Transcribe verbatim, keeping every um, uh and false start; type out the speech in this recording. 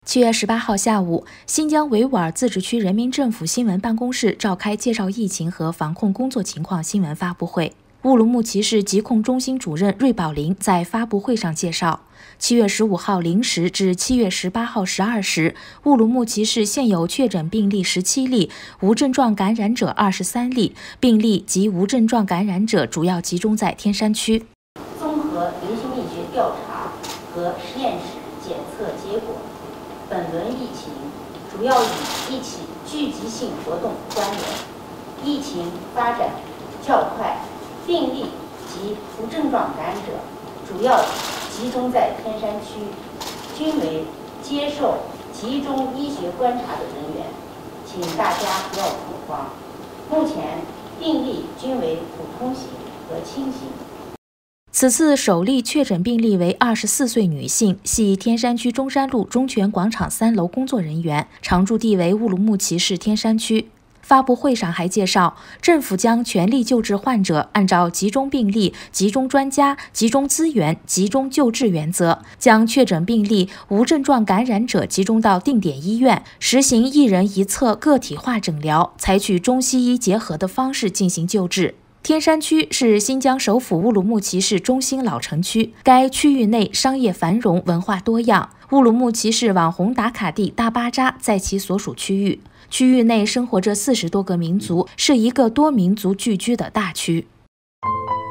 七月十八号下午，新疆维吾尔自治区人民政府新闻办公室召开介绍疫情和防控工作情况新闻发布会。乌鲁木齐市疾控中心主任芮宝林在发布会上介绍，七月十五号零时至七月十八号十二时，乌鲁木齐市现有确诊病例十七例，无症状感染者二十三例，病例及无症状感染者主要集中在天山区。 综合流行病学调查和实验室检测结果，本轮疫情主要与一起聚集性活动关联，疫情发展较快，病例及无症状感染者主要集中在天山区，均为接受集中医学观察的人员，请大家不要恐慌。目前病例均为普通型和轻型。 此次首例确诊病例为二十四岁女性，系天山区中山路中泉广场三楼工作人员，常住地为乌鲁木齐市天山区。发布会上还介绍，政府将全力救治患者，按照集中病例、集中专家、集中资源、集中救治原则，将确诊病例、无症状感染者集中到定点医院，实行一人一策个体化诊疗，采取中西医结合的方式进行救治。天山区是新疆首府乌鲁木齐市中心老城区，该区域内商业繁荣，文化多样。乌鲁木齐市网红打卡地大巴扎在其所属区域，区域内生活着四十多个民族，是一个多民族聚居的大区。